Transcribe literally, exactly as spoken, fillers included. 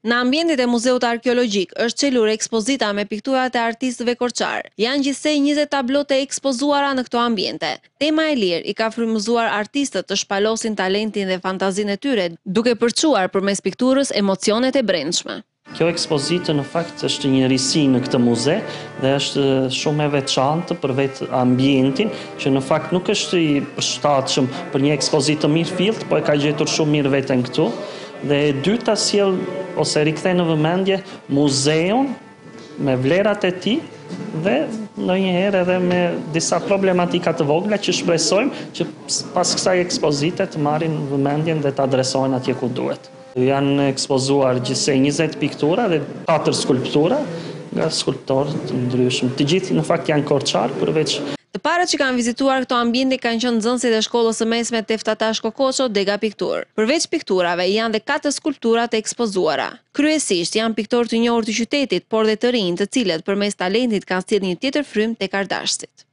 Në ambientet e Muzeut Arkeologjik është çelur ekspozita me pikturat e artistëve korçar. Janë gjithsej njëzet tablo të ekspozuara në këto ambiente. Tema e lirë i ka frymëzuar artistët të shpalosin talentin dhe fantazinë e tyre, duke përçuar përmes pikturës emocionet e brendshme. Kjo ekspozitë në fakt është një risi në këtë muze dhe është shumë e veçantë për vetë ambientin, që në fakt nuk është i përshtatshëm për një ekspozitë të mirë fillt, po e ka gjetur shumë mirë veten këtu. Dhe e dyta sjell ose rikthen në vëmendje muzeun me vlerat e tij dhe ndonjëherë edhe me disa problematika të vogla që shpresojmë që pas kësaj ekspozite të marrin vëmendjen dhe të adresohen atje ku duhet. Janë ekspozuar gjithsej njëzet piktura dhe katër skulptura nga skulptorë të ndryshëm. Të gjithë në fakt janë korçar, përveç Të parët që kanë vizituar këto ambiente kanë qenë nxënësit e shkollës së mesme Teftatash Kokoço Dega Piktur. Përveç pikturave janë dhe katër skulptura të ekspozuara. Kryesisht janë piktorë të njohur të qytetit, por dhe të rinj, të cilët përmes talentit kanë sjellë një tjetër frymë tek ardashësit.